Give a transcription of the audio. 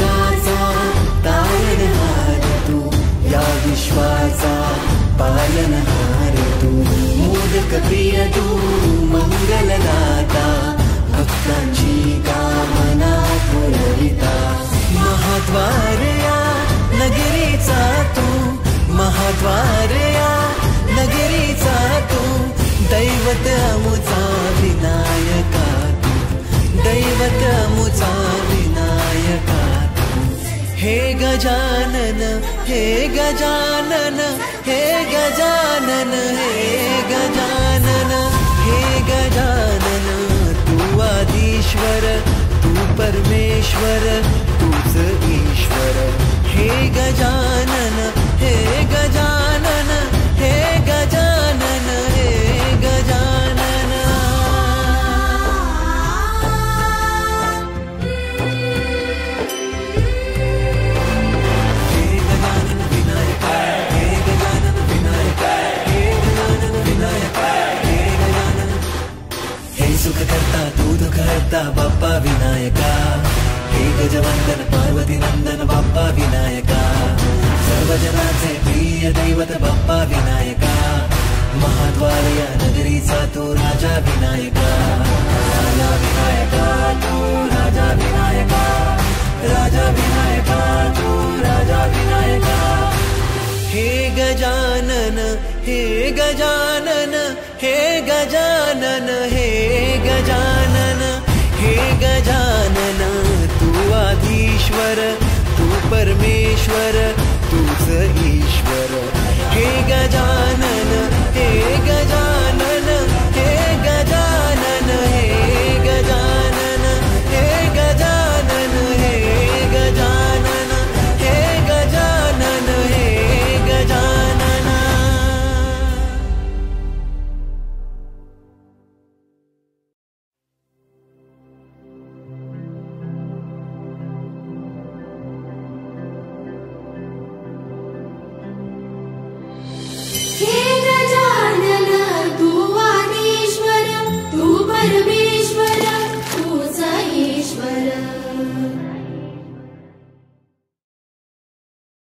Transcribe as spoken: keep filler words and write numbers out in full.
जगाचा तारणहार तू, या विश्वाचा पालनहार तू, मोदक प्रिय तू, मंगलदाता, भक्तांची कामना पुरविता, महाद्वार या नगरीचा तू, महाद्वार या नगरीचा तू, दैवत अमुचा विनायका तू, दैवत अमुचा विनायका तू, हे गजानन हे गजानन हे गजानन हे गजानन हे गजानन, तू आदिश्वर तू परमेश्वर तूच ईश्वर, हे गजानन हे गजानन हे गजानन हे गजानन। हे गजानन विनायका, हे गजानन विनायका, हे गजानन विनायका, हे गजानन, हे सुख करता तू दुख हरता बाप्पा विनायका, हे गजवंदन पार्वती नंदन बाप्पा विनायका, सर्वजनाचे प्रिय दैवत बाप्पा विनायका, महाद्वार या नगरीचा तू राजा विनायका, राजा विनायका तू राजा विनायका, राजा विनायका तू राजा विनायका, हे गजानन हे गजानन हे गजानन हे गजानन हे गजानन, तू आदिश्वर तू परमेश्वर तूच ईश्वर, हे गजानन हे गजानन हे गजानन हे गजानन हे गजानन हे गजानन हे गजानन हे गजानन। Yeah.